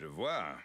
Je vois.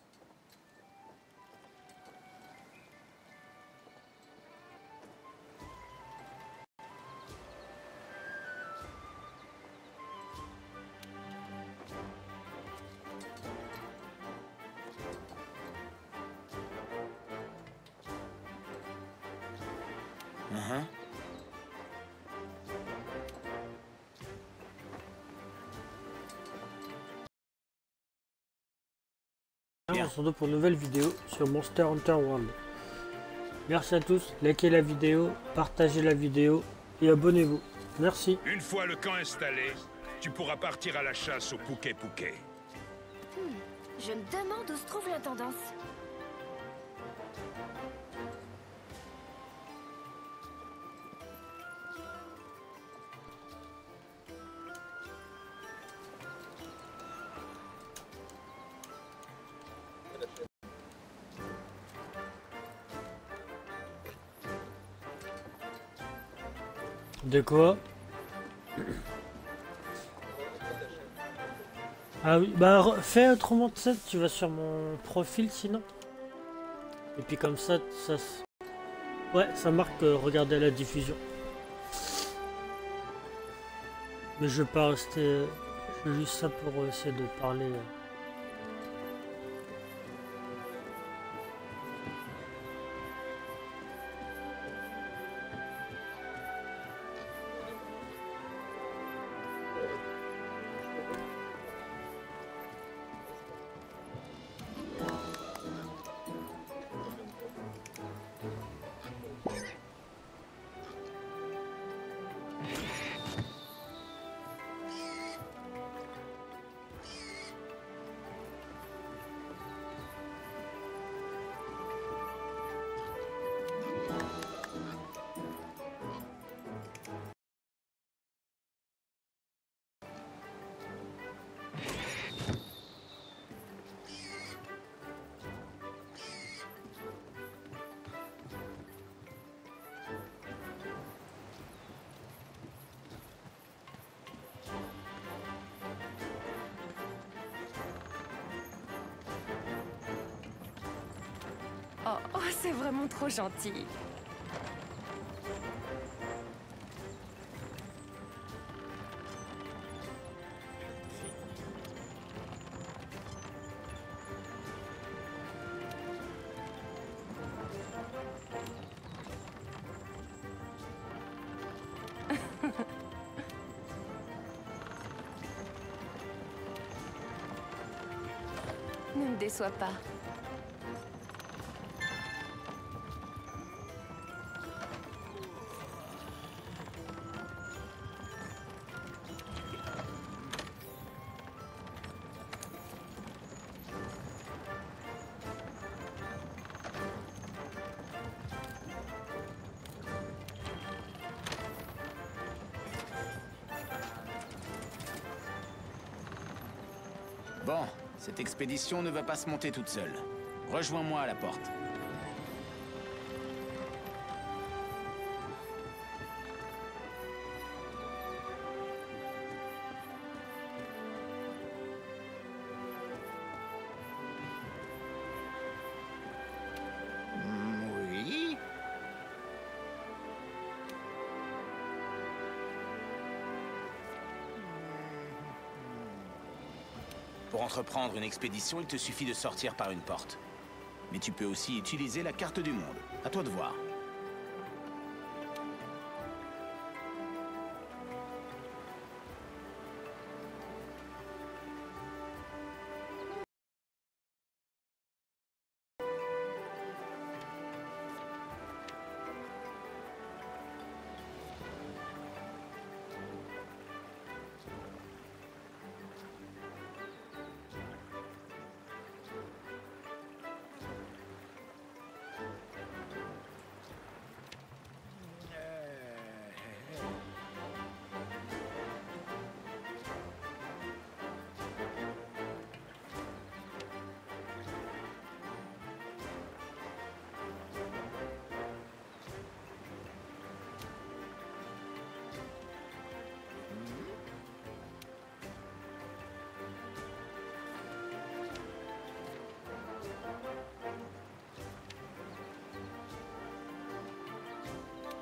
On se retrouve pour une nouvelle vidéo sur Monster Hunter World. Merci à tous, likez la vidéo, partagez la vidéo et abonnez-vous. Merci. Une fois le camp installé, tu pourras partir à la chasse au Pouquet-Pouquet. Je me demande où se trouve l'intendance. De quoi? Ah oui, bah fais autrement de ça, tu vas sur mon profil sinon. Et puis comme ça, ouais, ça marque regarder la diffusion. Mais je vais pas rester... Je veux juste ça pour essayer de parler... Oh, c'est vraiment trop gentil. Ne me déçois pas. Bon, cette expédition ne va pas se monter toute seule. Rejoins-moi à la porte. Oui. Pour entreprendre une expédition, il te suffit de sortir par une porte. Mais tu peux aussi utiliser la carte du monde. À toi de voir.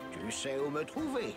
Tu sais où me trouver.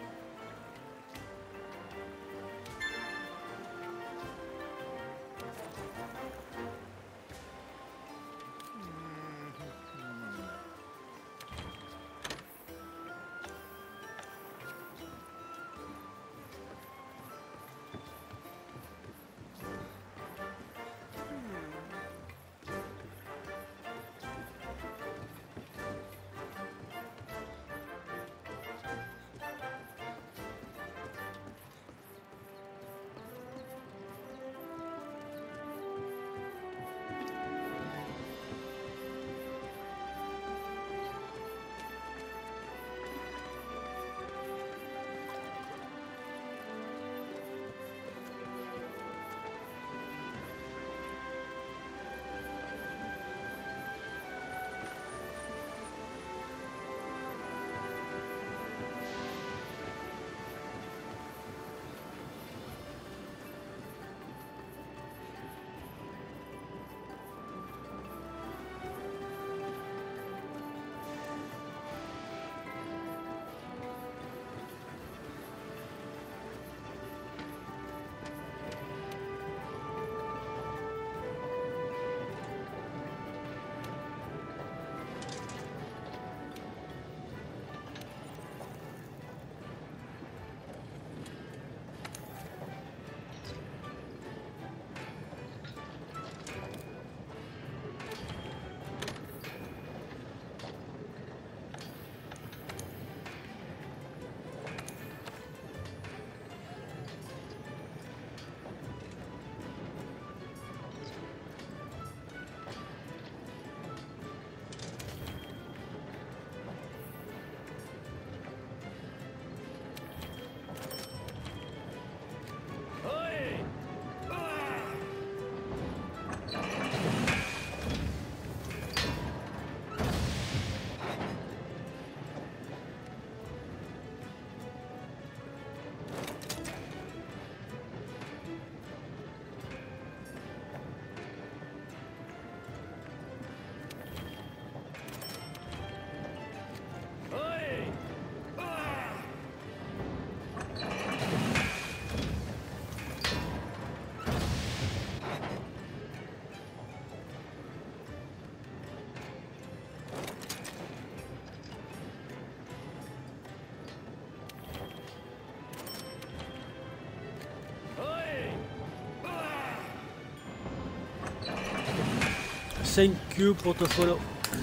Thank you pour te follow.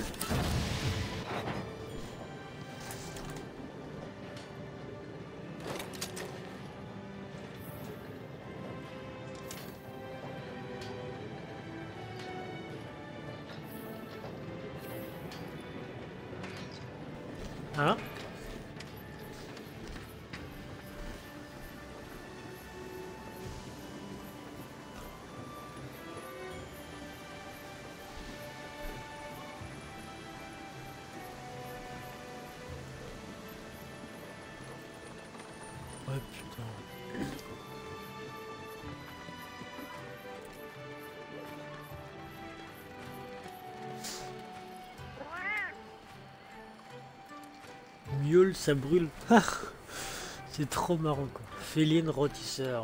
Hein? Ouais, putain. Miaule, ça brûle. C'est trop marrant quoi. Féline rôtisseur.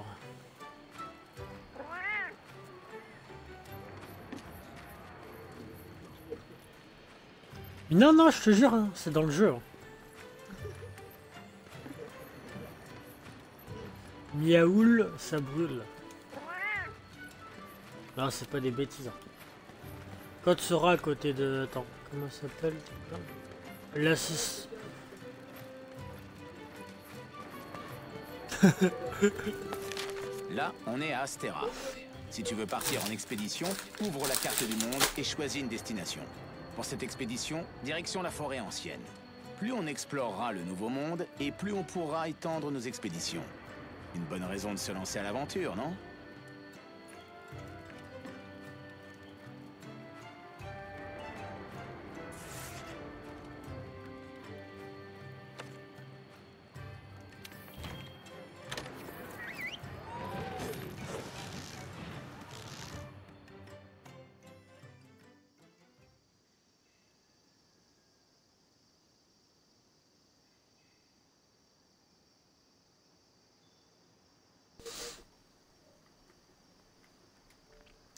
Non, non, je te jure, hein, c'est dans le jeu. Hein. Miaoul, ça brûle. Non, c'est pas des bêtises. Hein. Code sera à côté de... Attends, comment ça s'appelle? L'assist... Là, on est à Astera. Si tu veux partir en expédition, ouvre la carte du monde et choisis une destination. Pour cette expédition, direction la forêt ancienne. Plus on explorera le nouveau monde, et plus on pourra étendre nos expéditions. Une bonne raison de se lancer à l'aventure, non?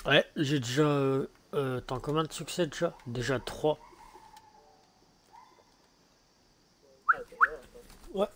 Ouais, j'ai déjà... t'as combien de succès déjà? Déjà 3. Ouais.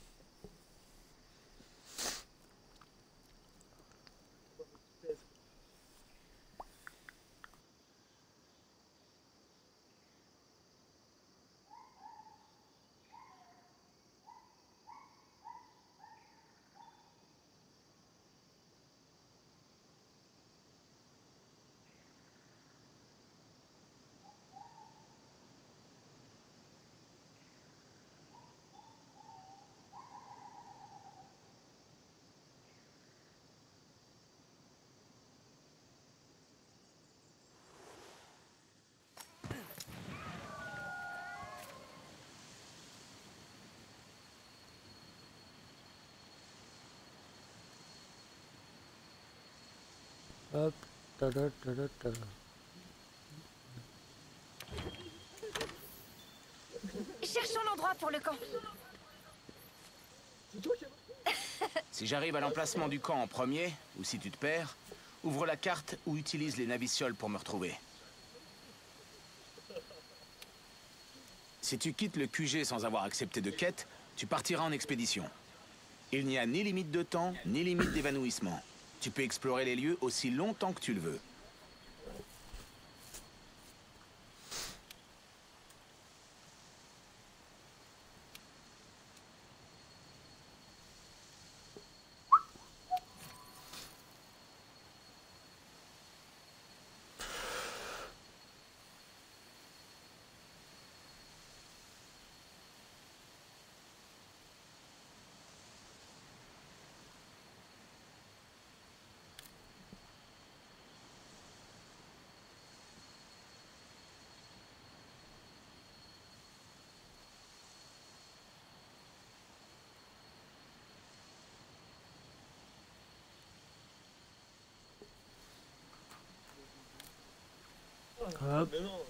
Hop. Tada, tada, tada. Cherchons l'endroit pour le camp. Si j'arrive à l'emplacement du camp en premier, ou si tu te perds, ouvre la carte ou utilise les navicioles pour me retrouver. Si tu quittes le QG sans avoir accepté de quête, tu partiras en expédition. Il n'y a ni limite de temps, ni limite d'évanouissement. Tu peux explorer les lieux aussi longtemps que tu le veux. Hop.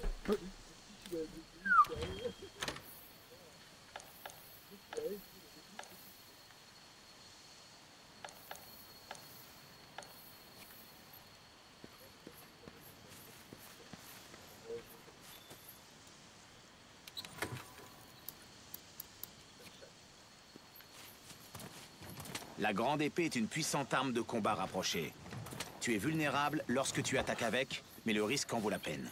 La grande épée est une puissante arme de combat rapprochée. Tu es vulnérable lorsque tu attaques avec, mais le risque en vaut la peine.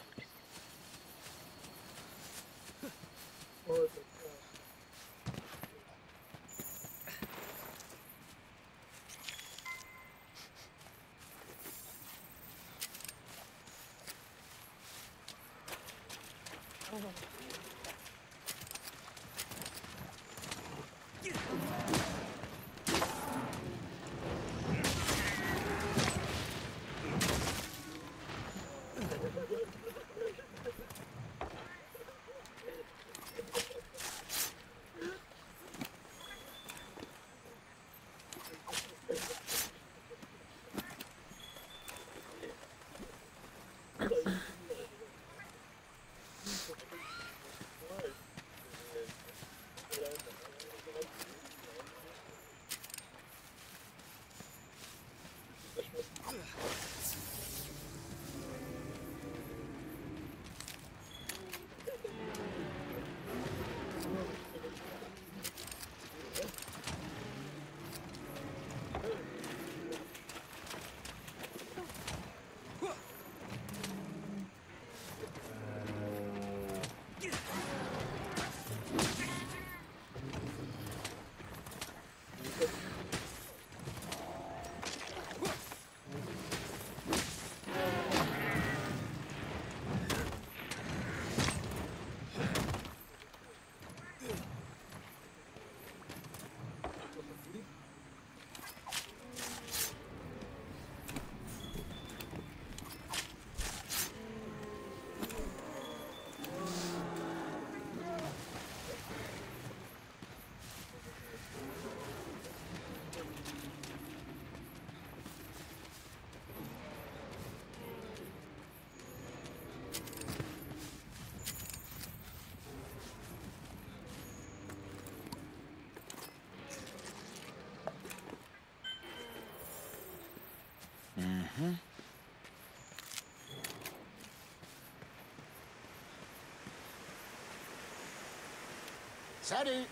Salut.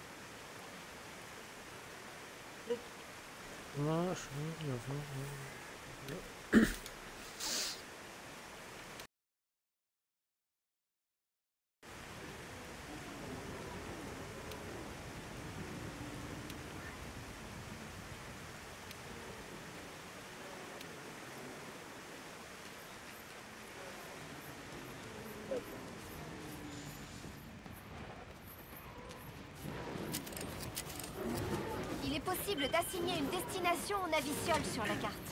Il est possible d'assigner une destination au naviciole sur la carte.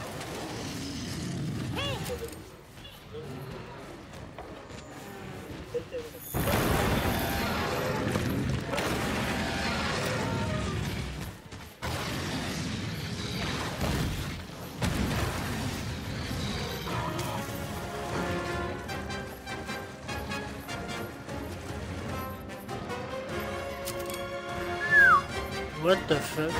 What the fuck?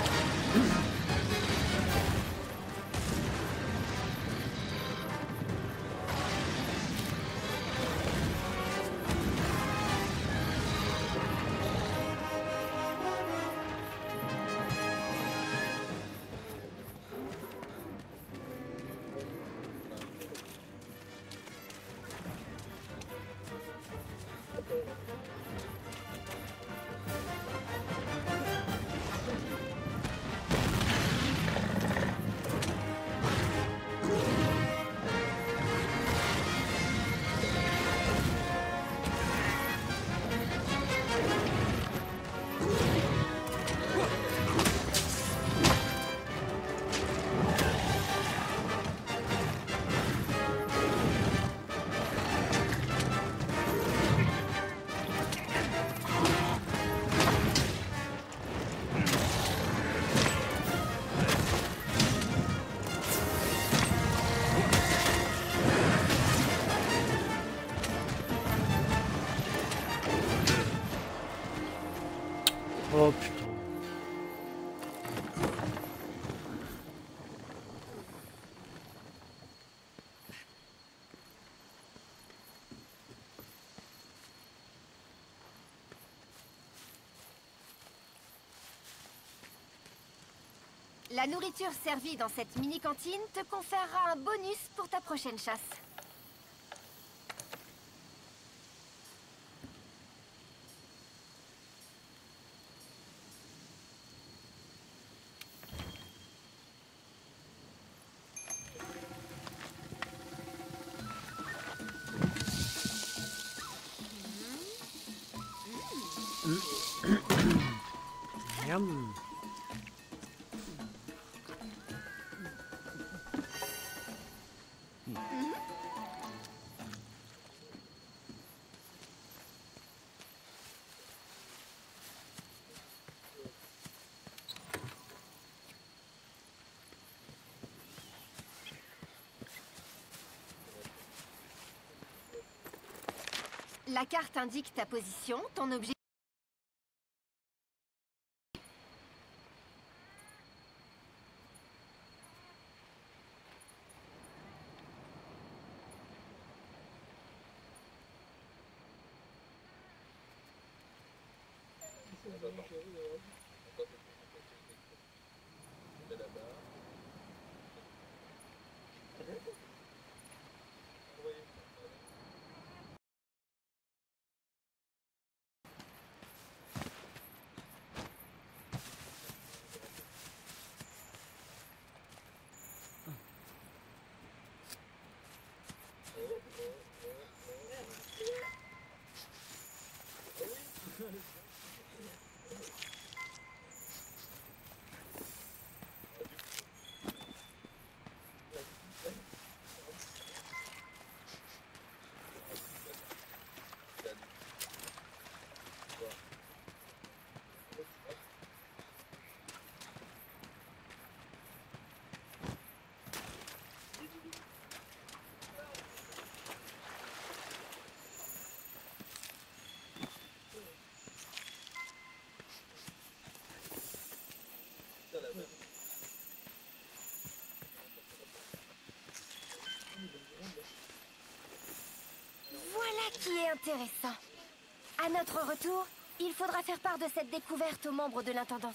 Oh putain. La nourriture servie dans cette mini-cantine te conférera un bonus pour ta prochaine chasse. Miam. La carte indique ta position, ton objectif. Voilà qui est intéressant. À notre retour, Il faudra faire part de cette découverte aux membres de l'intendance.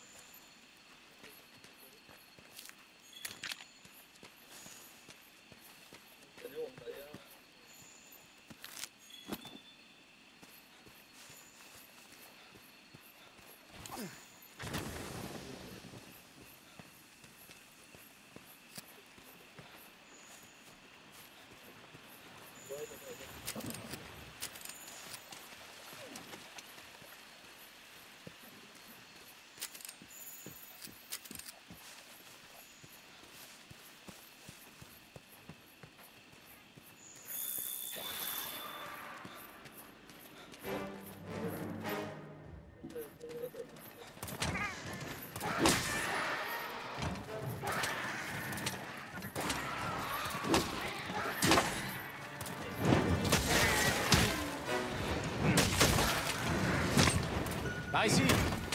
Par ici.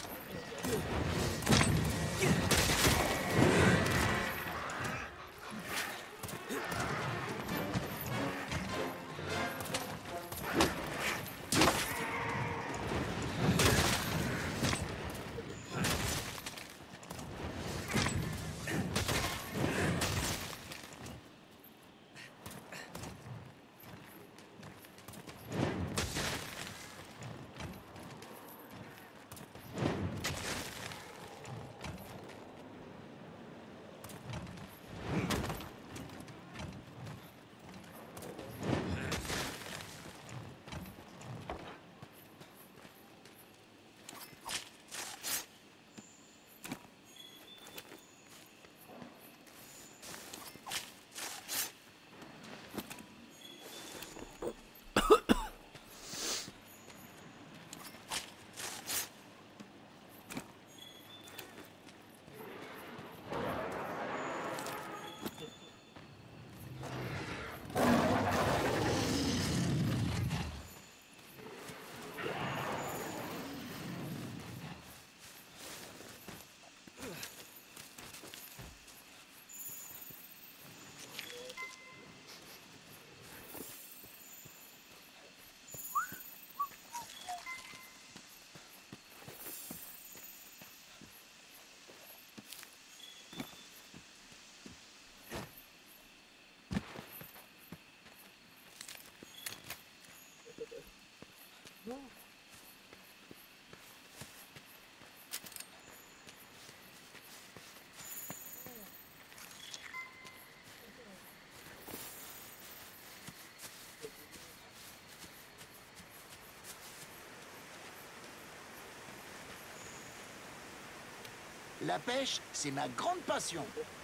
La pêche, c'est ma grande passion.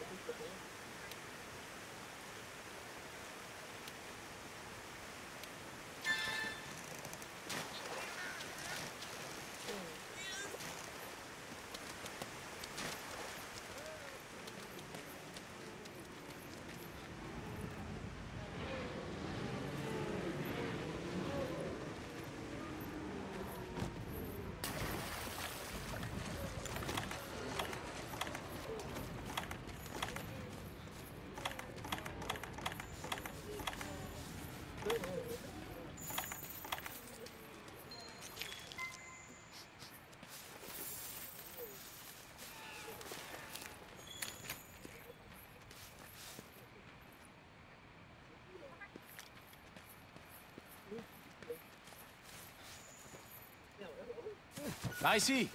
Par ici.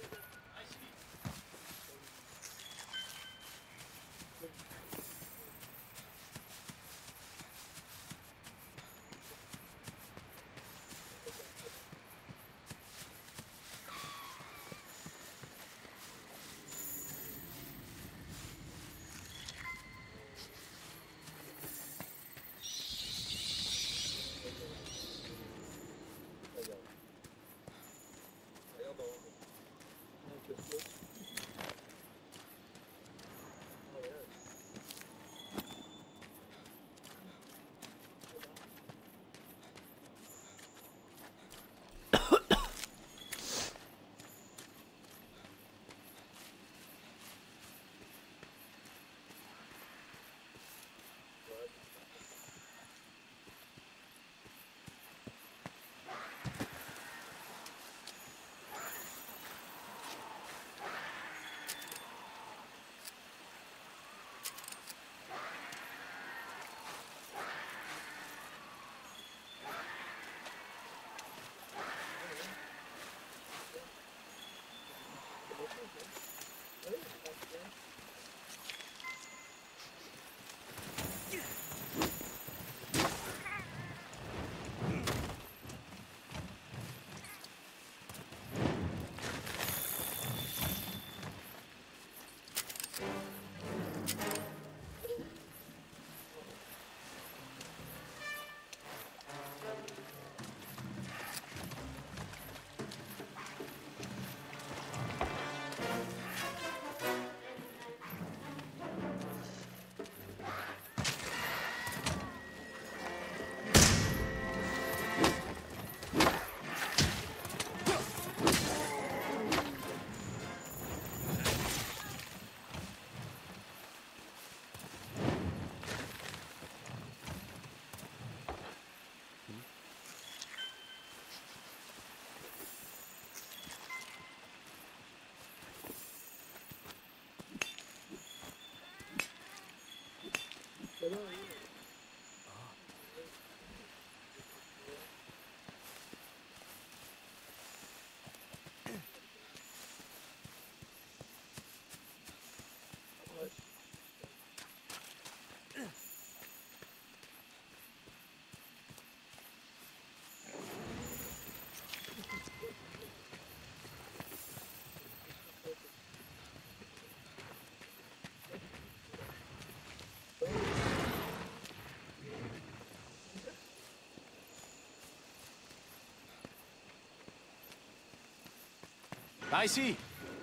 Par ici.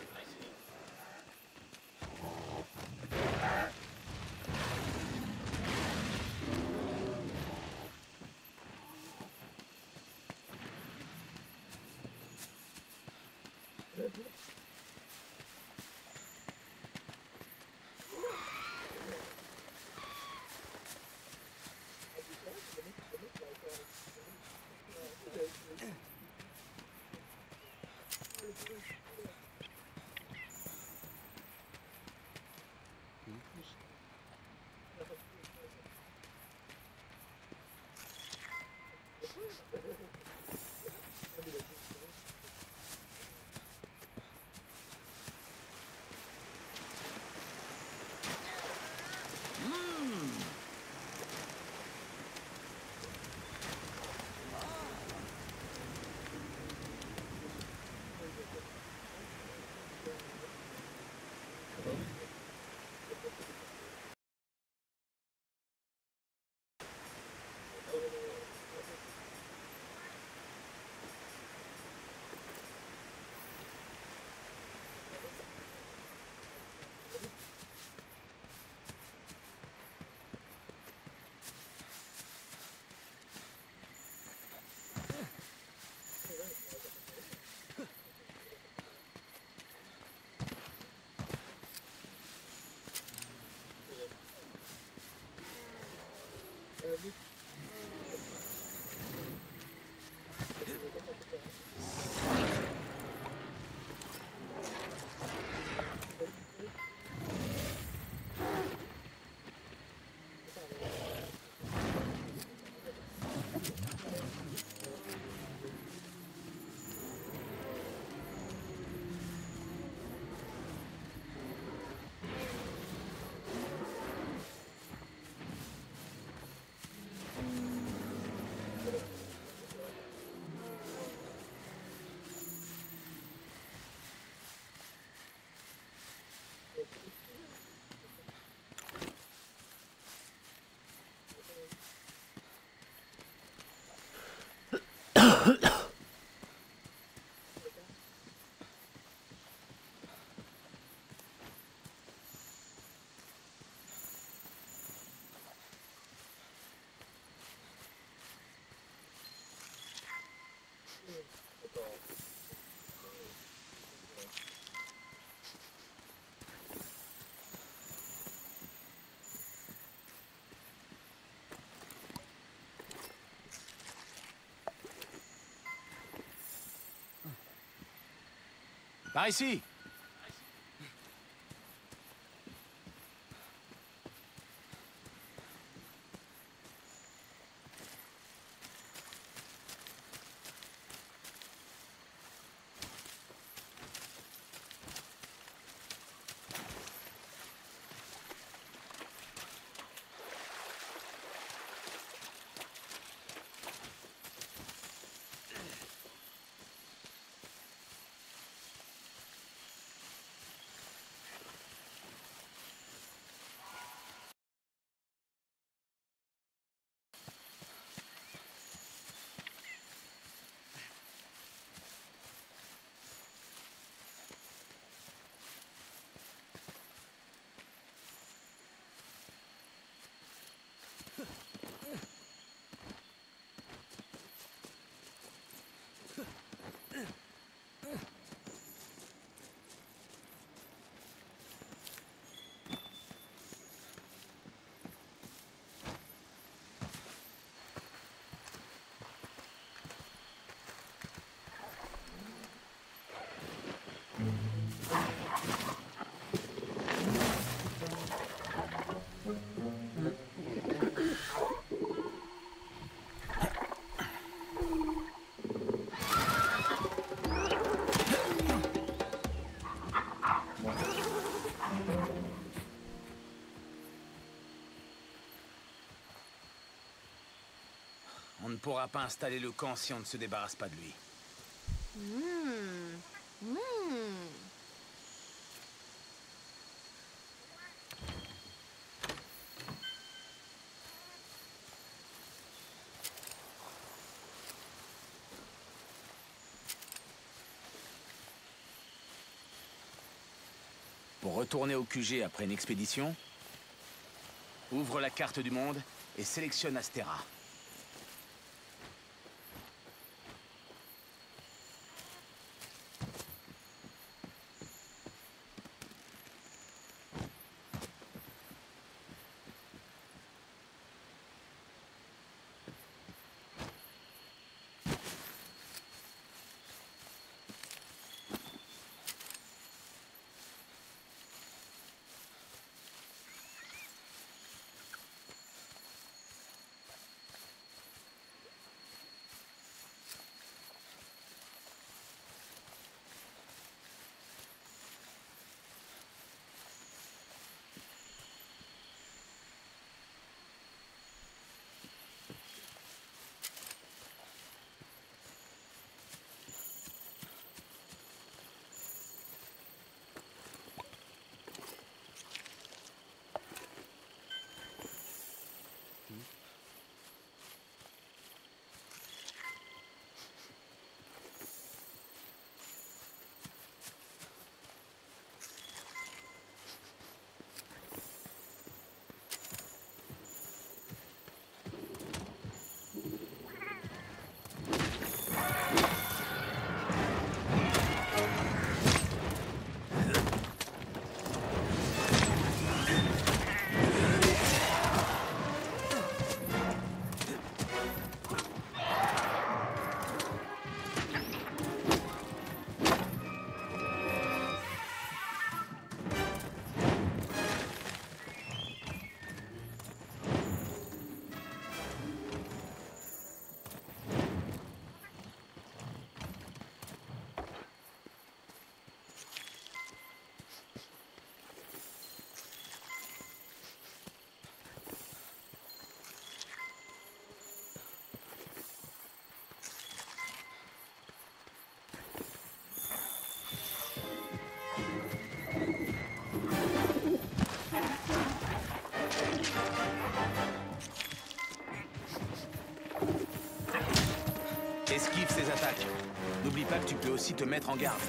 Par ici. ne pourra pas installer le camp si on ne se débarrasse pas de lui. Pour retourner au QG après une expédition, ouvre la carte du monde et sélectionne Astera. Esquive ces attaques. N'oublie pas que tu peux aussi te mettre en garde.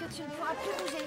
que tu ne pourras plus bouger.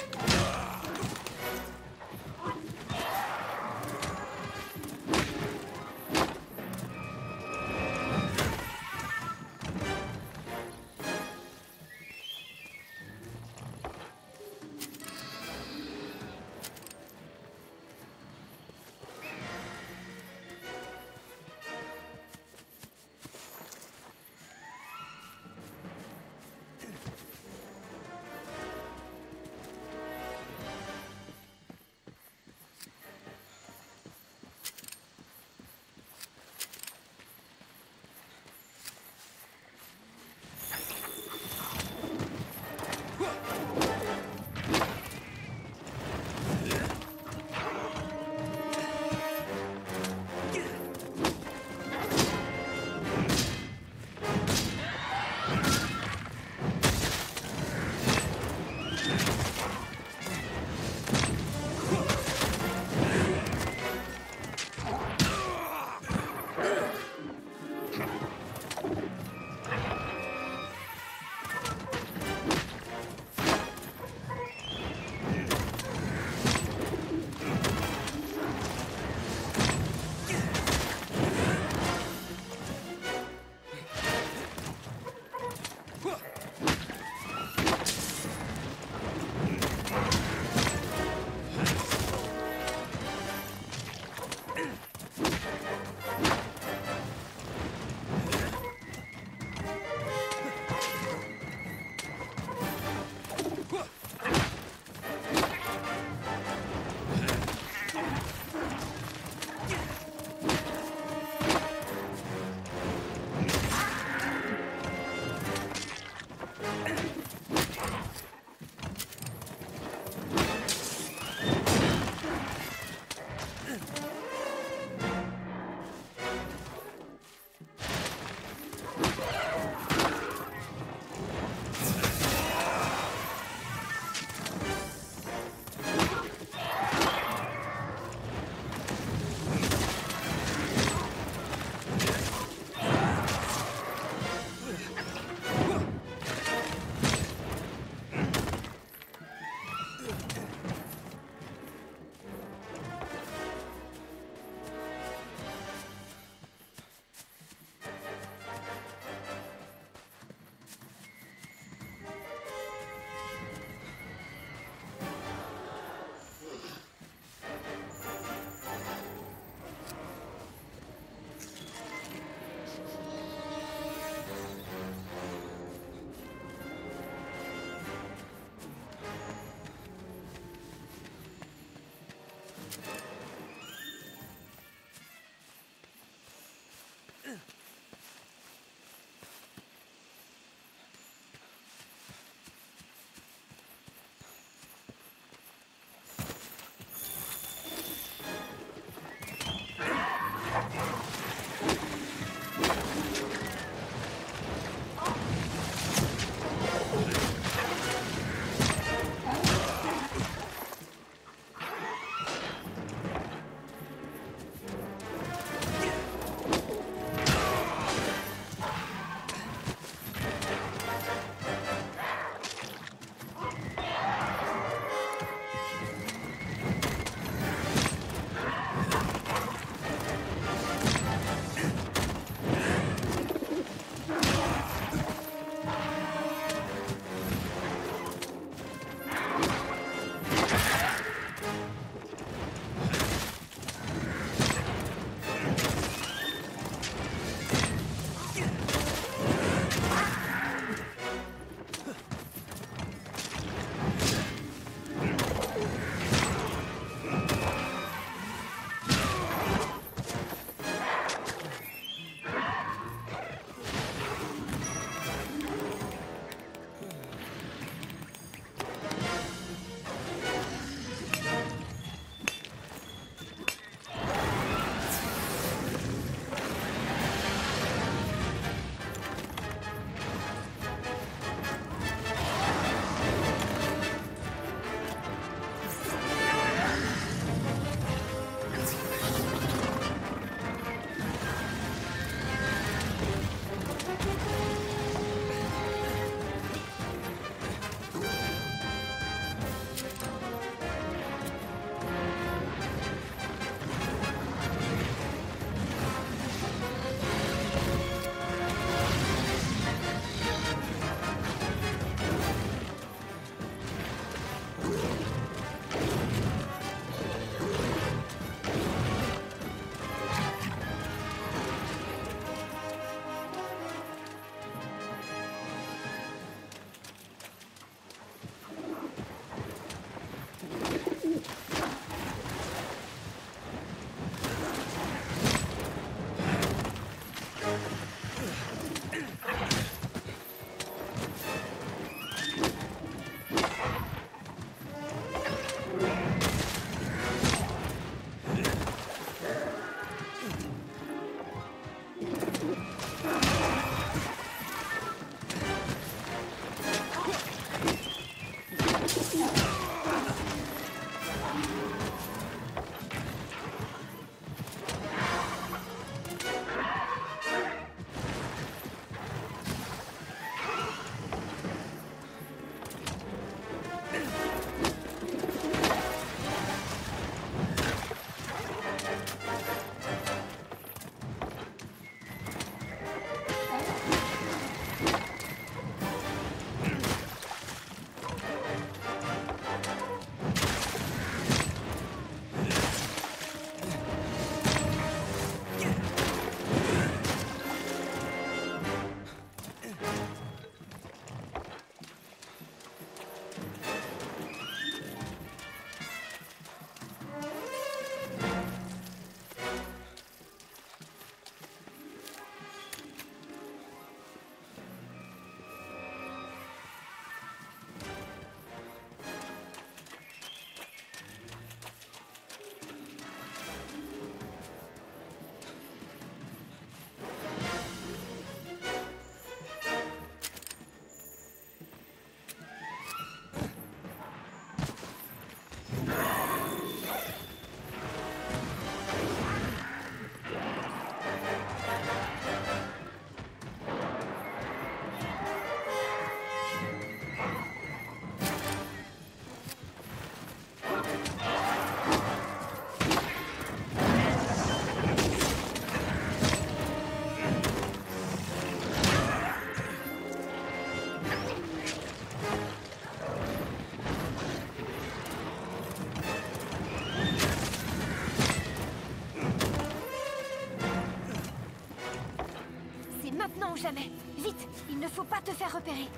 jamais. Vite, il ne faut pas te faire repérer.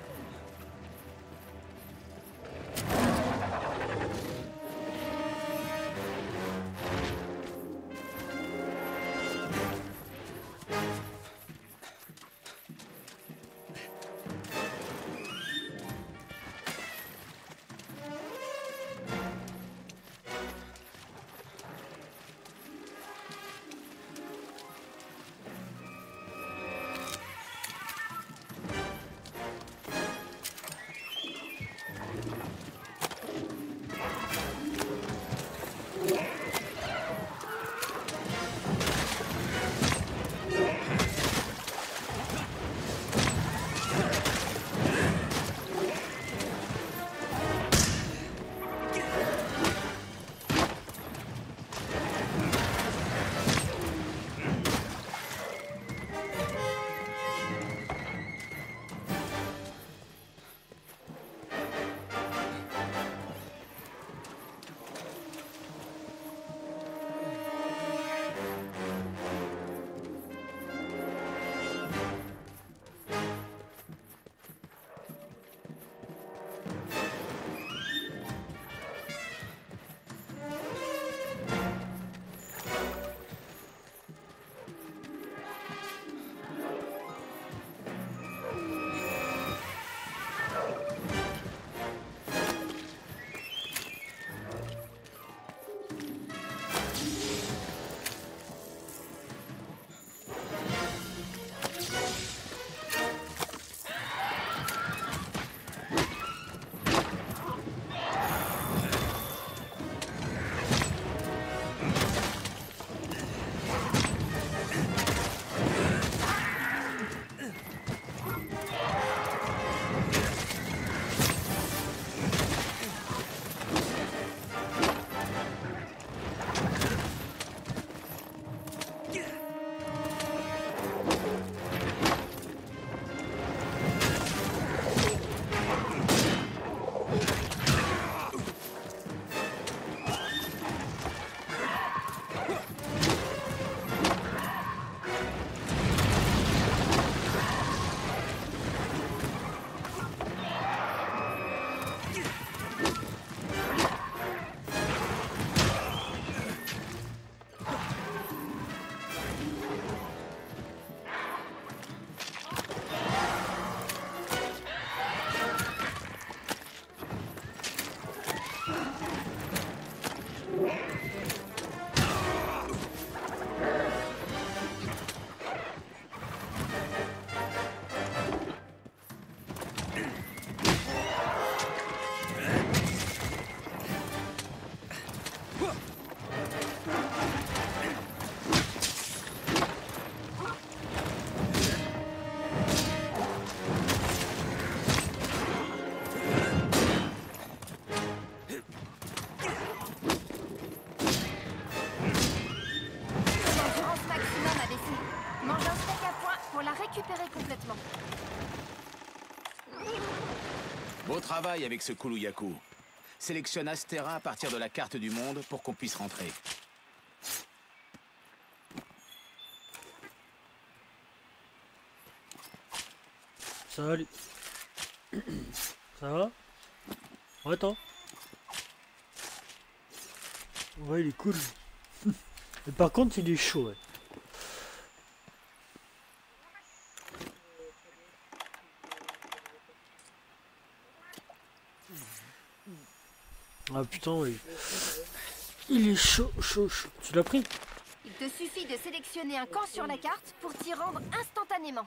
Beau travail avec ce Kulu-Ya-Ku. Sélectionne Astera à partir de la carte du monde pour qu'on puisse rentrer. Salut. Ça va? Ouais, toi? Ouais, il est cool. Mais par contre, il est chaud, ouais. Ah putain, oui. Il est chaud, chaud, chaud. Tu l'as pris? Il te suffit de sélectionner un camp sur la carte pour t'y rendre instantanément.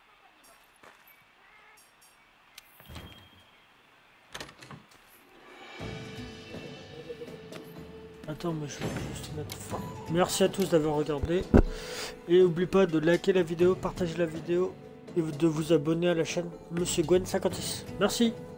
Attends, mais je vais juste mettre fin. Merci à tous d'avoir regardé. Et n'oublie pas de liker la vidéo, partager la vidéo et de vous abonner à la chaîne Monsieur Gwen 56. Merci.